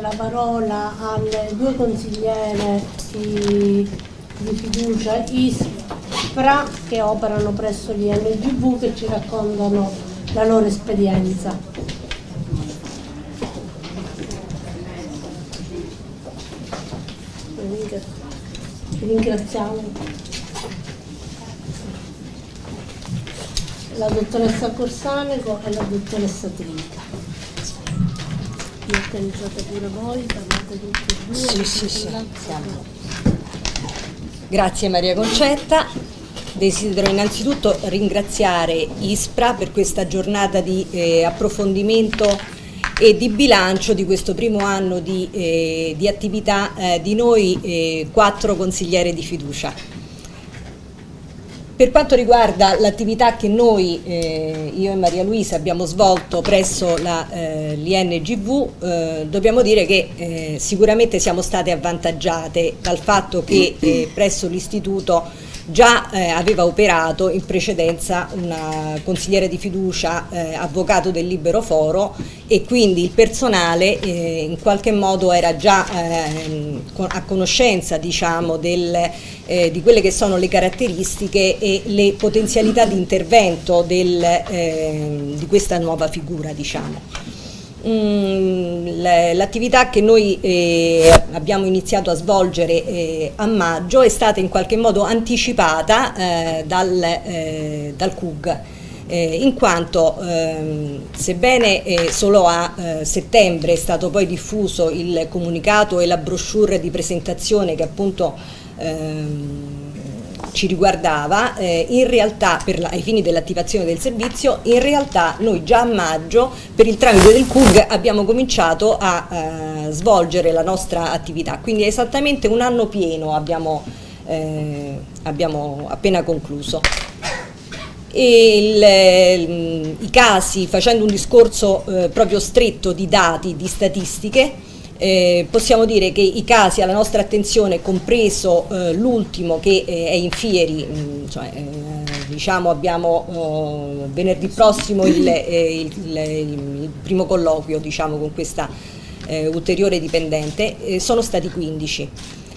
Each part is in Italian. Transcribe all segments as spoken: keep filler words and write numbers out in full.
la parola alle due consigliere di, di fiducia ISPRA che operano presso gli N G V, che ci raccontano la loro esperienza. Vi ringraziamo. La dottoressa Corsanego e la dottoressa Trinca. Vi organizzate pure voi, parlate tutti e due. Sì, sì, sì. Siamo. Grazie Maria Concetta. Desidero innanzitutto ringraziare ISPRA per questa giornata di eh, approfondimento e di bilancio di questo primo anno di, eh, di attività eh, di noi eh, quattro consigliere di fiducia. Per quanto riguarda l'attività che noi, eh, io e Maria Luisa, abbiamo svolto presso eh, l'I N G V, eh, dobbiamo dire che eh, sicuramente siamo state avvantaggiate dal fatto che eh, presso l'istituto già eh, aveva operato in precedenza una consigliere di fiducia, eh, avvocato del Libero Foro, e quindi il personale eh, in qualche modo era già eh, a conoscenza, diciamo, del, eh, di quelle che sono le caratteristiche e le potenzialità di intervento del, eh, di questa nuova figura, diciamo. L'attività che noi eh, abbiamo iniziato a svolgere eh, a maggio è stata in qualche modo anticipata eh, dal, eh, dal C U G, eh, in quanto ehm, sebbene eh, solo a eh, settembre è stato poi diffuso il comunicato e la brochure di presentazione che appunto ehm, ci riguardava, eh, in realtà per la, ai fini dell'attivazione del servizio, in realtà noi già a maggio per il tramite del C U G abbiamo cominciato a eh, svolgere la nostra attività, quindi esattamente un anno pieno abbiamo, eh, abbiamo appena concluso. E il, i casi, facendo un discorso eh, proprio stretto di dati, di statistiche, Eh, possiamo dire che i casi alla nostra attenzione, compreso eh, l'ultimo che eh, è in Fieri, mh, cioè, eh, diciamo abbiamo eh, venerdì prossimo il, eh, il, il, il primo colloquio, diciamo, con questa eh, ulteriore dipendente, eh, sono stati quindici.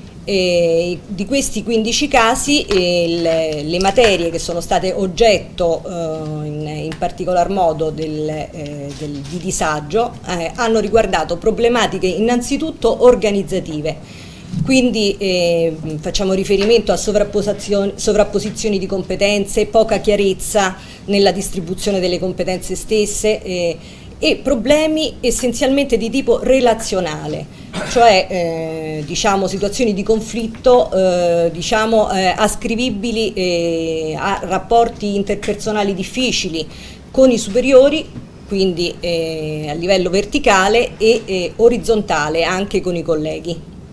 E di questi quindici casi eh, le, le materie che sono state oggetto eh, in, in particolar modo del, eh, del, di disagio eh, hanno riguardato problematiche innanzitutto organizzative, quindi eh, facciamo riferimento a sovrapposizioni, sovrapposizioni di competenze, poca chiarezza nella distribuzione delle competenze stesse, eh, e problemi essenzialmente di tipo relazionale, cioè eh, diciamo situazioni di conflitto eh, diciamo eh, ascrivibili eh, a rapporti interpersonali difficili con i superiori, quindi eh, a livello verticale e eh, orizzontale anche con i colleghi.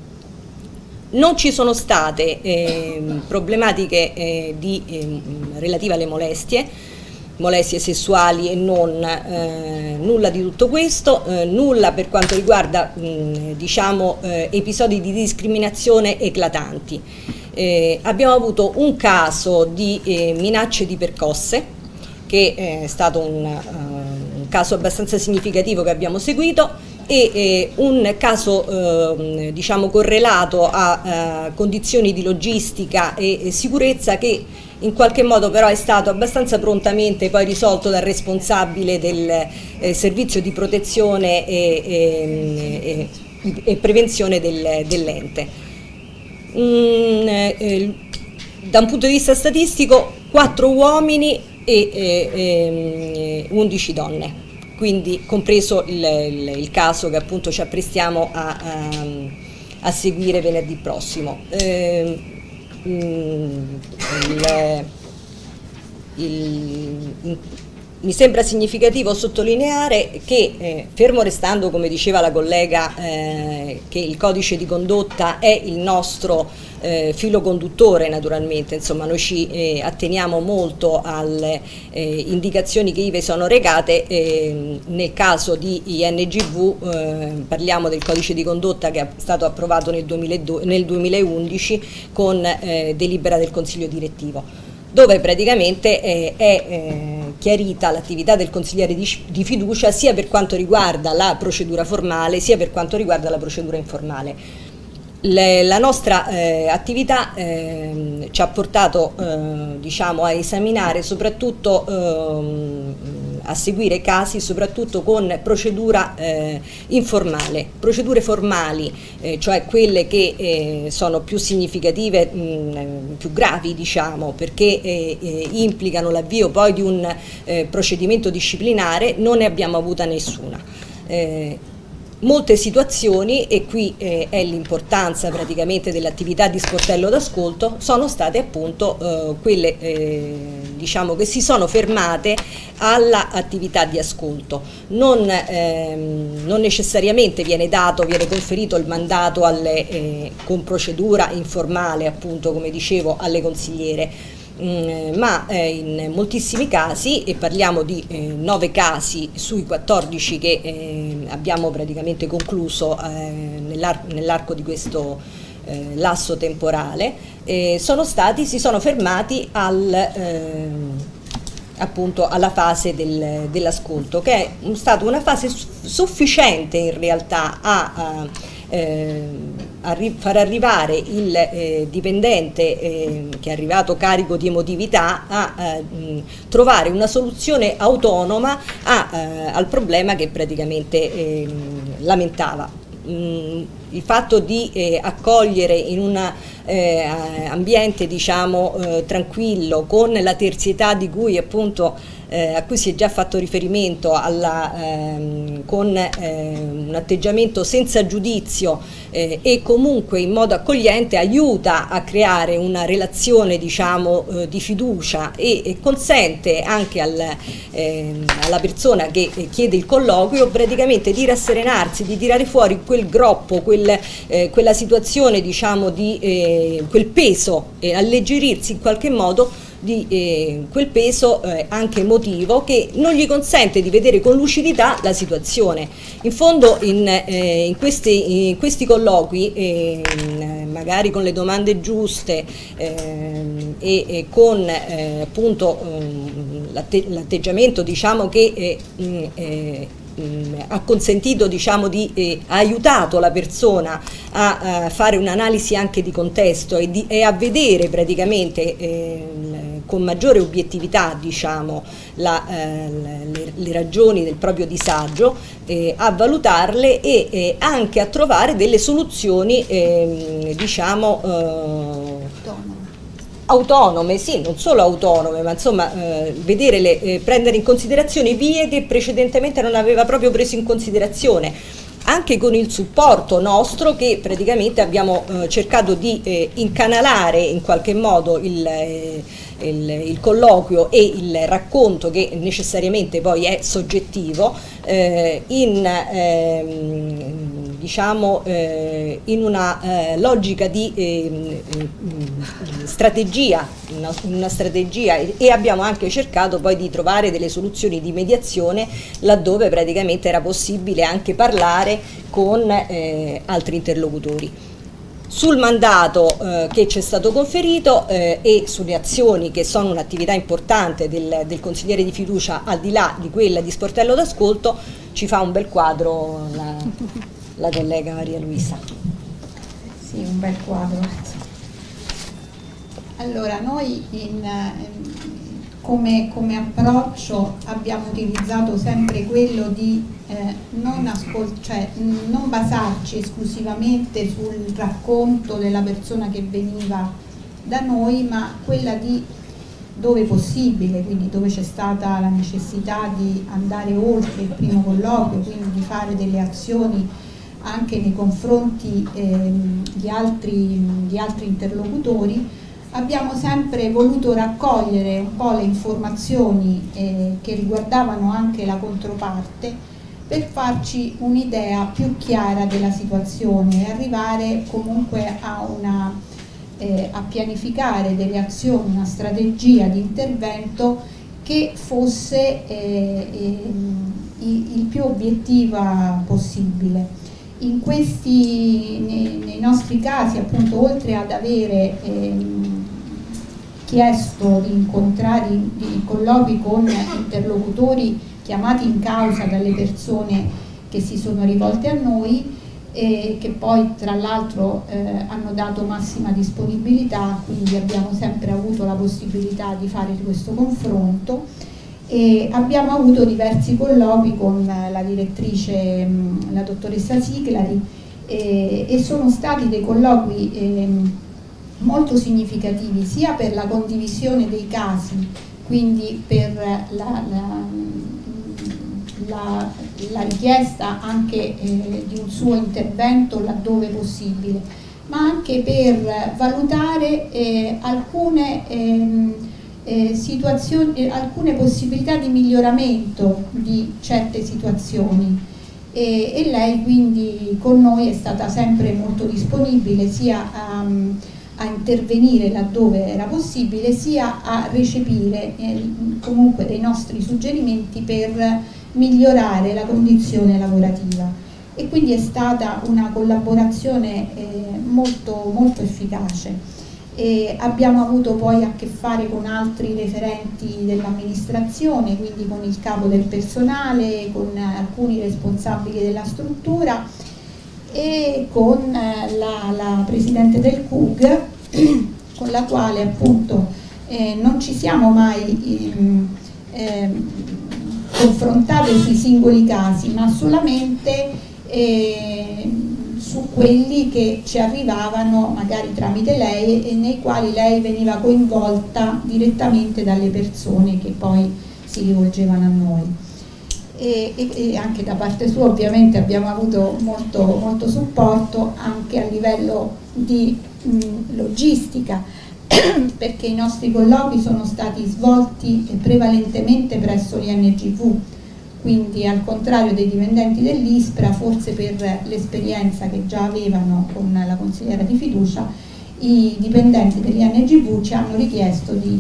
Non ci sono state eh, problematiche eh, di, eh, relative alle molestie, molestie sessuali e non, eh, nulla di tutto questo, eh, nulla per quanto riguarda mh, diciamo, eh, episodi di discriminazione eclatanti. Eh, abbiamo avuto un caso di eh, minacce di percosse, che è stato un, uh, un caso abbastanza significativo che abbiamo seguito, e eh, un caso eh, diciamo correlato a uh, condizioni di logistica e, e sicurezza che in qualche modo però è stato abbastanza prontamente poi risolto dal responsabile del eh, servizio di protezione e, e, e, e prevenzione del, dell'ente. Mm, eh, da un punto di vista statistico quattro uomini e eh, undici donne, quindi compreso il, il, il caso che appunto ci apprestiamo a, a, a seguire venerdì prossimo. Eh, Il, il, mi sembra significativo sottolineare che eh, fermo restando, come diceva la collega, eh, che il codice di condotta è il nostro eh, filo conduttore, naturalmente, insomma noi ci eh, atteniamo molto alle eh, indicazioni che ivi sono recate. Eh, nel caso di I N G V eh, parliamo del codice di condotta che è stato approvato nel, duemiladodici, nel duemilaundici con eh, delibera del Consiglio direttivo. dove praticamente eh, è eh, chiarita l'attività del consigliere di, di fiducia sia per quanto riguarda la procedura formale sia per quanto riguarda la procedura informale. Le, la nostra eh, attività eh, ci ha portato eh, diciamo, a esaminare soprattutto eh, a seguire casi soprattutto con procedura eh, informale, procedure formali, eh, cioè quelle che eh, sono più significative, mh, più gravi diciamo, perché eh, eh, implicano l'avvio poi di un eh, procedimento disciplinare, non ne abbiamo avuta nessuna. Eh, Molte situazioni, e qui eh, è l'importanza praticamente dell'attività di sportello d'ascolto, sono state appunto eh, quelle eh, diciamo che si sono fermate all'attività di ascolto. Non, ehm, non necessariamente viene dato, viene conferito il mandato alle, eh, con procedura informale, appunto come dicevo, alle consigliere. Mm, ma eh, in moltissimi casi, e parliamo di eh, nove casi sui quattordici che eh, abbiamo praticamente concluso eh, nell'ar- nell'arco di questo eh, lasso temporale, eh, sono stati, si sono fermati al, eh, appunto alla fase del, dell'ascolto, che è stata una fase sufficiente in realtà a, a eh, Arri- far arrivare il eh, dipendente eh, che è arrivato carico di emotività a eh, mh, trovare una soluzione autonoma a, eh, al problema che praticamente eh, lamentava. Mh, il fatto di eh, accogliere in un eh, ambiente diciamo eh, tranquillo, con la terzietà di cui appunto Eh, a cui si è già fatto riferimento, alla, ehm, con eh, un atteggiamento senza giudizio eh, e comunque in modo accogliente, aiuta a creare una relazione diciamo eh, di fiducia e, e consente anche al, eh, alla persona che chiede il colloquio praticamente di rasserenarsi, di tirare fuori quel groppo, quel, eh, quella situazione diciamo di eh, quel peso e alleggerirsi in qualche modo di eh, quel peso eh, anche emotivo che non gli consente di vedere con lucidità la situazione. In fondo in, eh, in, questi, in questi colloqui, eh, magari con le domande giuste eh, e, e con eh, appunto eh, l'atte l'atteggiamento diciamo che eh, eh, ha consentito diciamo di eh, ha aiutato la persona a, a fare un'analisi anche di contesto e, di, e a vedere praticamente eh, con maggiore obiettività diciamo la, eh, le, le ragioni del proprio disagio, eh, a valutarle e eh, anche a trovare delle soluzioni eh, diciamo eh, autonome, sì, non solo autonome, ma insomma eh, vedere le, eh, prendere in considerazione vie che precedentemente non aveva proprio preso in considerazione, anche con il supporto nostro che praticamente abbiamo eh, cercato di eh, incanalare in qualche modo il, eh, il, il colloquio e il racconto, che necessariamente poi è soggettivo, eh, in ehm, diciamo eh, in una eh, logica di eh, strategia, una, una strategia e abbiamo anche cercato poi di trovare delle soluzioni di mediazione laddove praticamente era possibile anche parlare con eh, altri interlocutori. Sul mandato eh, che ci è stato conferito eh, e sulle azioni che sono un'attività importante del, del consigliere di fiducia al di là di quella di sportello d'ascolto, ci fa un bel quadro la, la collega Maria Luisa. Sì, un bel quadro. Allora, noi in, come, come approccio abbiamo utilizzato sempre quello di eh, non, cioè, non basarci esclusivamente sul racconto della persona che veniva da noi, ma quella di, dove possibile, quindi dove c'è stata la necessità di andare oltre il primo colloquio, quindi di fare delle azioni anche nei confronti eh, di, altri, di altri interlocutori, abbiamo sempre voluto raccogliere un po' le informazioni eh, che riguardavano anche la controparte per farci un'idea più chiara della situazione e arrivare comunque a, una, eh, a pianificare delle azioni, una strategia di intervento che fosse eh, eh, il più obiettiva possibile. In questi, nei, nei nostri casi, appunto, oltre ad avere ehm, chiesto di incontrare di colloqui con interlocutori chiamati in causa dalle persone che si sono rivolte a noi e che poi tra l'altro eh, hanno dato massima disponibilità, quindi abbiamo sempre avuto la possibilità di fare questo confronto. E abbiamo avuto diversi colloqui con la direttrice, la dottoressa Siglari, e, e sono stati dei colloqui eh, molto significativi sia per la condivisione dei casi, quindi per la, la, la, la richiesta anche eh, di un suo intervento laddove possibile, ma anche per valutare eh, alcune ehm, eh, situazioni, eh, alcune possibilità di miglioramento di certe situazioni. E, e lei quindi con noi è stata sempre molto disponibile sia a, a intervenire laddove era possibile, sia a recepire eh, comunque dei nostri suggerimenti per migliorare la condizione lavorativa, e quindi è stata una collaborazione eh, molto, molto efficace. E abbiamo avuto poi a che fare con altri referenti dell'amministrazione, quindi con il capo del personale, con alcuni responsabili della struttura e con la, la presidente del C U G, con la quale appunto eh, non ci siamo mai eh, eh, confrontate sui singoli casi, ma solamente eh, su quelli che ci arrivavano magari tramite lei e nei quali lei veniva coinvolta direttamente dalle persone che poi si rivolgevano a noi. E, e, e anche da parte sua ovviamente abbiamo avuto molto, molto supporto anche a livello di mh, logistica, perché i nostri colloqui sono stati svolti prevalentemente presso l'I N G V, quindi al contrario dei dipendenti dell'ISPRA, forse per l'esperienza che già avevano con la consigliera di fiducia, i dipendenti dell'I N G V ci hanno richiesto di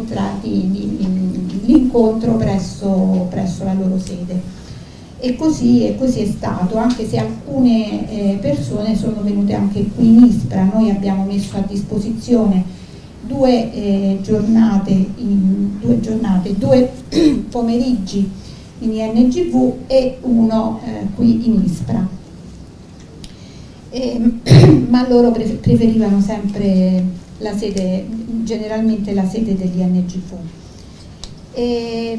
l'incontro presso, presso la loro sede. E così, e così è stato, anche se alcune eh, persone sono venute anche qui in ISPRA. Noi abbiamo messo a disposizione due, eh, giornate, in, due giornate, due pomeriggi in I N G V e uno eh, qui in ISPRA, e, ma loro preferivano sempre la sede, generalmente la sede dell'I N G V. E,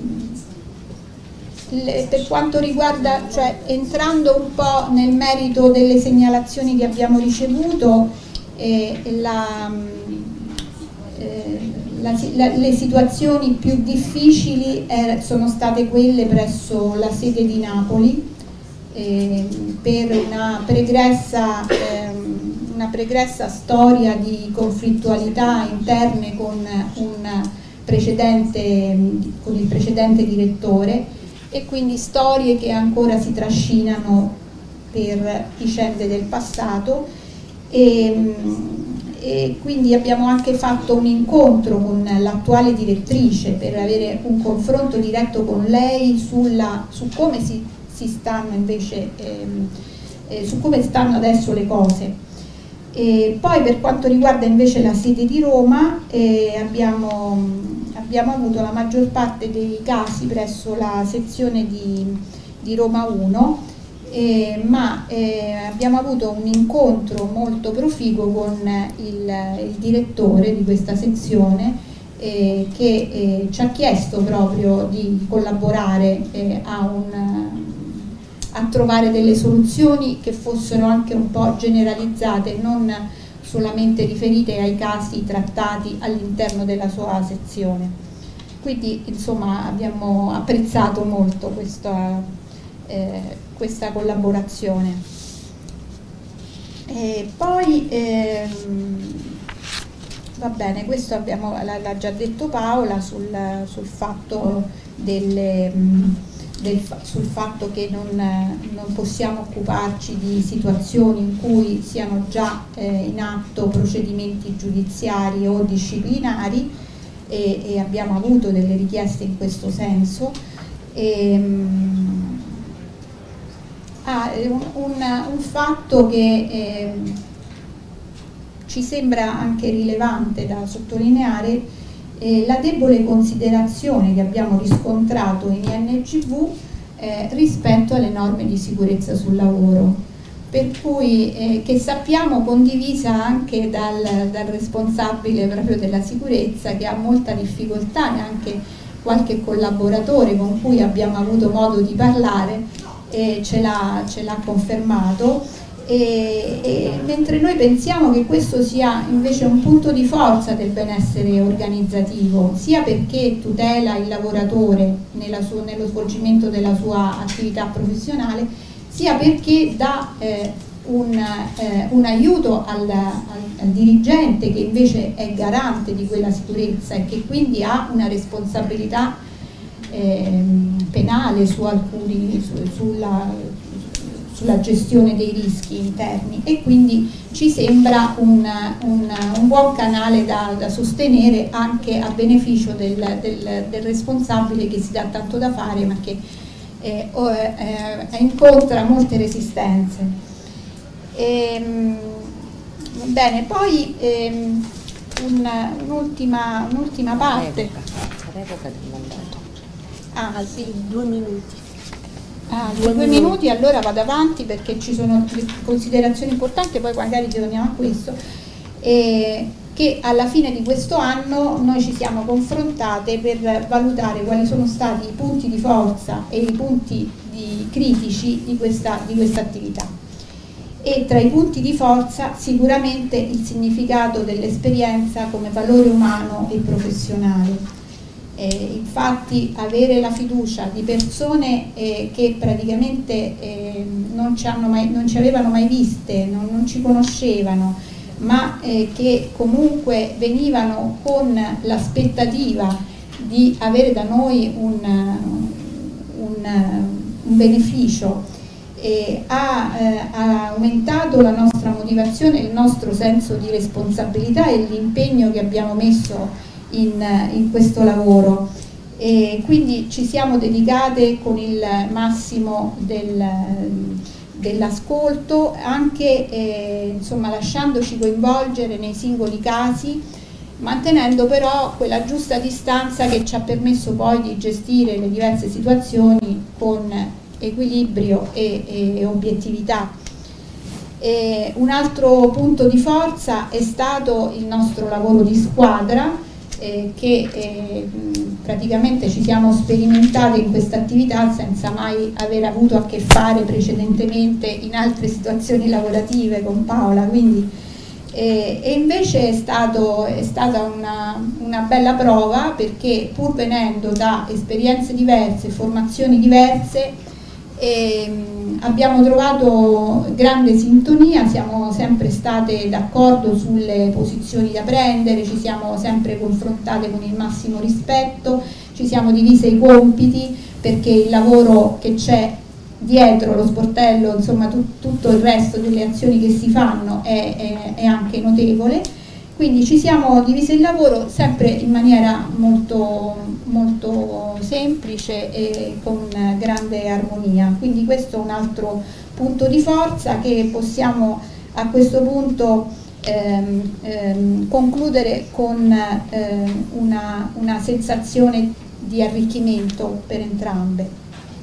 le, per quanto riguarda, cioè entrando un po' nel merito delle segnalazioni che abbiamo ricevuto, eh, la, eh, La, la, le situazioni più difficili eh, sono state quelle presso la sede di Napoli eh, per una pregressa, eh, una pregressa storia di conflittualità interne con, un precedente, con il precedente direttore, e quindi storie che ancora si trascinano per vicende del passato. E, e quindi abbiamo anche fatto un incontro con l'attuale direttrice per avere un confronto diretto con lei sulla, su come si, si stanno invece ehm, eh, su come stanno adesso le cose. E poi per quanto riguarda invece la sede di Roma, eh, abbiamo, abbiamo avuto la maggior parte dei casi presso la sezione di, di Roma uno. Eh, ma eh, abbiamo avuto un incontro molto proficuo con il, il direttore di questa sezione eh, che eh, ci ha chiesto proprio di collaborare eh, a, un, a trovare delle soluzioni che fossero anche un po' generalizzate, non solamente riferite ai casi trattati all'interno della sua sezione. Quindi insomma abbiamo apprezzato molto questa eh, questa collaborazione. E poi ehm, va bene, questo abbiamo, l'ha già detto Paola sul, sul fatto delle, del, sul fatto che non, non possiamo occuparci di situazioni in cui siano già eh, in atto procedimenti giudiziari o disciplinari, e, e abbiamo avuto delle richieste in questo senso. E, Ah, un, un, un fatto che eh, ci sembra anche rilevante da sottolineare eh, la debole considerazione che abbiamo riscontrato in I N G V eh, rispetto alle norme di sicurezza sul lavoro, per cui eh, che sappiamo condivisa anche dal, dal responsabile proprio della sicurezza, che ha molta difficoltà, e anche qualche collaboratore con cui abbiamo avuto modo di parlare eh, ce l'ha confermato. E, e, mentre noi pensiamo che questo sia invece un punto di forza del benessere organizzativo, sia perché tutela il lavoratore nella su, nello svolgimento della sua attività professionale, sia perché dà eh, un, eh, un aiuto al, al, al dirigente, che invece è garante di quella sicurezza e che quindi ha una responsabilità eh, penale su alcuni, su, sulla sulla gestione dei rischi interni, e quindi ci sembra un, un, un buon canale da, da sostenere anche a beneficio del, del, del responsabile, che si dà tanto da fare ma che eh, eh, incontra molte resistenze. E, bene, poi ehm, un'ultima un parte. Revoca del mandato. Ah sì, due minuti. Ah, due, due minuti, allora vado avanti perché ci sono considerazioni importanti, poi magari torniamo a questo. Eh, che alla fine di questo anno noi ci siamo confrontate per valutare quali sono stati i punti di forza e i punti di critici di questa, di questa attività. E tra i punti di forza sicuramente il significato dell'esperienza come valore umano e professionale. Eh, infatti avere la fiducia di persone eh, che praticamente eh, non, ci hanno mai, non ci avevano mai viste, non, non ci conoscevano, ma eh, che comunque venivano con l'aspettativa di avere da noi un, un, un beneficio, eh, ha, eh, ha aumentato la nostra motivazione, il nostro senso di responsabilità e l'impegno che abbiamo messo In, in questo lavoro, e quindi ci siamo dedicate con il massimo del, dell'ascolto, anche eh, insomma, lasciandoci coinvolgere nei singoli casi, mantenendo però quella giusta distanza che ci ha permesso poi di gestire le diverse situazioni con equilibrio e, e obiettività. E un altro punto di forza è stato il nostro lavoro di squadra, Eh, che eh, praticamente ci siamo sperimentate in questa attività senza mai aver avuto a che fare precedentemente in altre situazioni lavorative con Paola, quindi, eh, e invece è, stato, è stata una, una bella prova, perché pur venendo da esperienze diverse, formazioni diverse, eh, abbiamo trovato grande sintonia, siamo sempre state d'accordo sulle posizioni da prendere, ci siamo sempre confrontate con il massimo rispetto, ci siamo divise i compiti, perché il lavoro che c'è dietro lo sportello, insomma tu, tutto il resto delle azioni che si fanno è, è, è anche notevole. Quindi ci siamo divisi il lavoro sempre in maniera molto, molto semplice e con grande armonia. Quindi questo è un altro punto di forza che possiamo a questo punto ehm, ehm, concludere con ehm, una, una sensazione di arricchimento per entrambe.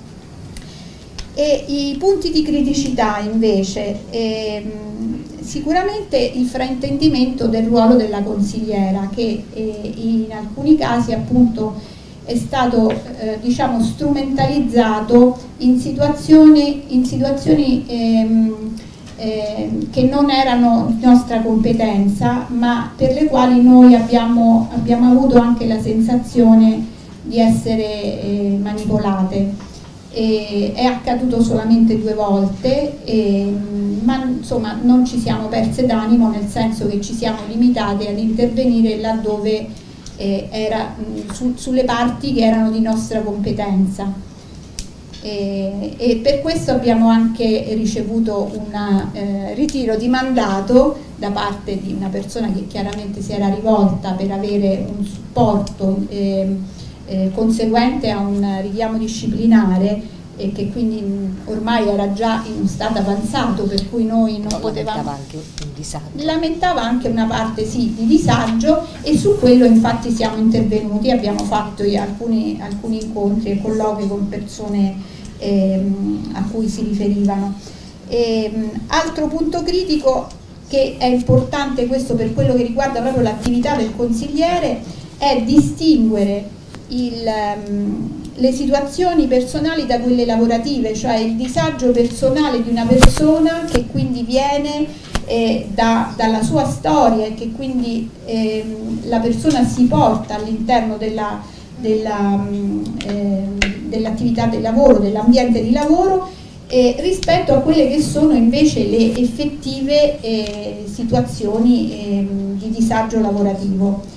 E i punti di criticità invece, ehm, sicuramente il fraintendimento del ruolo della consigliera, che eh, in alcuni casi appunto è stato eh, diciamo strumentalizzato in situazioni, in situazioni ehm, eh, che non erano di nostra competenza, ma per le quali noi abbiamo, abbiamo avuto anche la sensazione di essere eh, manipolate. E è accaduto solamente due volte, e, ma insomma non ci siamo perse d'animo, nel senso che ci siamo limitate ad intervenire laddove eh, era mh, su, sulle parti che erano di nostra competenza, e, e per questo abbiamo anche ricevuto un eh, ritiro di mandato da parte di una persona che chiaramente si era rivolta per avere un supporto eh, Eh, conseguente a un richiamo disciplinare e che quindi ormai era già in uno stato avanzato, per cui noi non no, potevamo... Lamentava anche un disagio. Lamentava anche una parte sì di disagio, e su quello infatti siamo intervenuti, abbiamo fatto alcuni, alcuni incontri e colloqui con persone ehm, a cui si riferivano. E, altro punto critico che è importante, questo per quello che riguarda proprio l'attività del consigliere, è distinguere il... Um, le situazioni personali da quelle lavorative, cioè il disagio personale di una persona che quindi viene eh, da, dalla sua storia e che quindi eh, la persona si porta all'interno della, della, eh, dell'attività del lavoro, dell'ambiente di lavoro, eh, rispetto a quelle che sono invece le effettive eh, situazioni eh, di disagio lavorativo.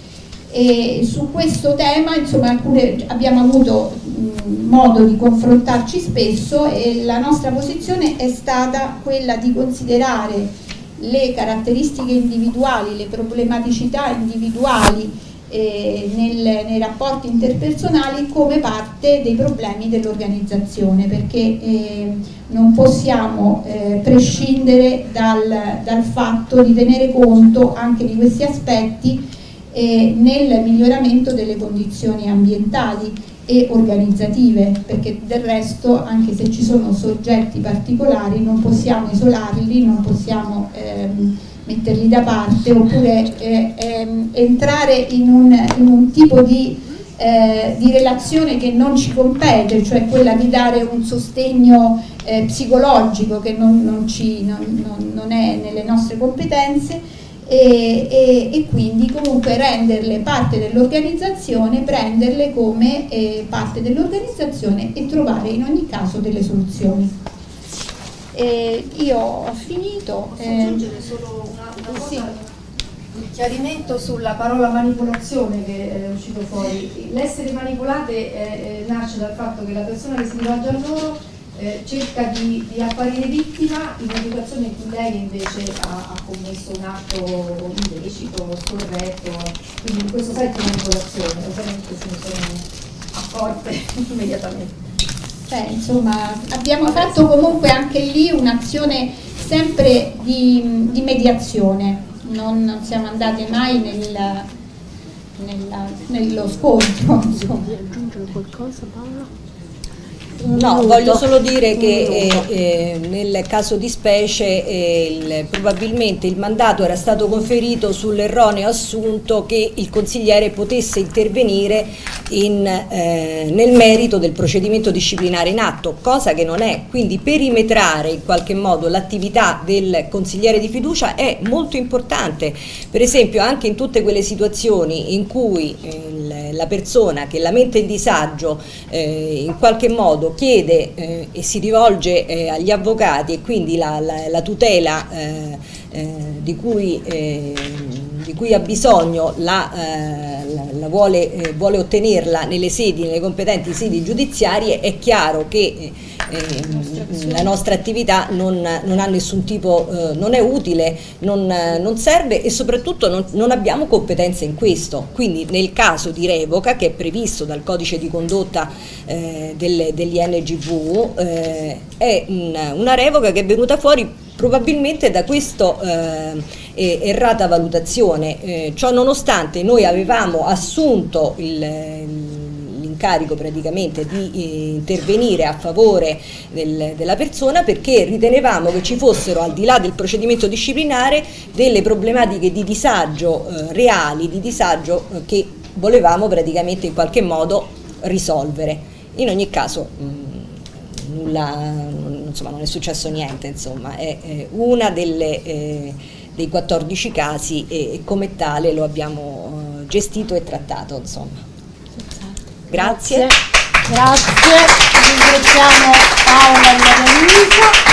E su questo tema insomma alcune, abbiamo avuto mh, modo di confrontarci spesso, e la nostra posizione è stata quella di considerare le caratteristiche individuali, le problematicità individuali eh, nel, nei rapporti interpersonali come parte dei problemi dell'organizzazione, perché eh, non possiamo eh, prescindere dal, dal fatto di tenere conto anche di questi aspetti Eh, nel miglioramento delle condizioni ambientali e organizzative, perché del resto, anche se ci sono soggetti particolari, non possiamo isolarli, non possiamo ehm, metterli da parte, oppure eh, ehm, entrare in un, in un tipo di, eh, di relazione che non ci compete, cioè quella di dare un sostegno eh, psicologico che non, non, ci, non, non, non è nelle nostre competenze. E, e, e quindi comunque renderle parte dell'organizzazione, prenderle come eh, parte dell'organizzazione e trovare in ogni caso delle soluzioni. E io ho finito. Posso eh, aggiungere solo una, una cosa? Sì. Un chiarimento sulla parola manipolazione che è uscito fuori. L'essere manipolate eh, eh, nasce dal fatto che la persona che si rivolge a loro Eh, cerca di, di apparire vittima in una situazione in cui lei invece ha, ha commesso un atto illecito, scorretto, quindi in questo senso manipolazione, ovviamente se ne sono accorte immediatamente. Cioè, insomma, abbiamo fatto comunque anche lì un'azione sempre di, di mediazione, non, non siamo andate mai nel, nella, nello scontro. Vuoi aggiungere qualcosa, Paola? No, voglio solo dire che eh, eh, nel caso di specie eh, il, probabilmente il mandato era stato conferito sull'erroneo assunto che il consigliere potesse intervenire in, eh, nel merito del procedimento disciplinare in atto, cosa che non è. Quindi perimetrare in qualche modo l'attività del consigliere di fiducia è molto importante, per esempio anche in tutte quelle situazioni in cui eh, la persona che lamenta il disagio eh, in qualche modo chiede eh, e si rivolge eh, agli avvocati, e quindi la, la, la tutela eh, eh, di, cui, eh, di cui ha bisogno la, eh, la, la vuole, eh, vuole ottenerla nelle sedi, nelle competenti sedi giudiziarie, è chiaro che eh, eh, la nostra attività non, non ha nessun tipo, eh, non è utile, non, non serve, e soprattutto non, non abbiamo competenze in questo. Quindi nel caso di revoca, che è previsto dal codice di condotta eh, delle, degli N G V, eh, è una, una revoca che è venuta fuori probabilmente da questa eh, errata valutazione. Eh, ciò nonostante noi avevamo assunto il, l'incarico praticamente di eh, intervenire a favore del, della persona, perché ritenevamo che ci fossero, al di là del procedimento disciplinare, delle problematiche di disagio eh, reali, di disagio eh, che volevamo praticamente in qualche modo risolvere. In ogni caso mh, nulla, insomma, non è successo niente, insomma, è, è una delle, eh, dei quattordici casi, e, e come tale lo abbiamo eh, gestito e trattato, insomma. Grazie. Grazie, Grazie. Ringraziamo Paola e Maria Luisa.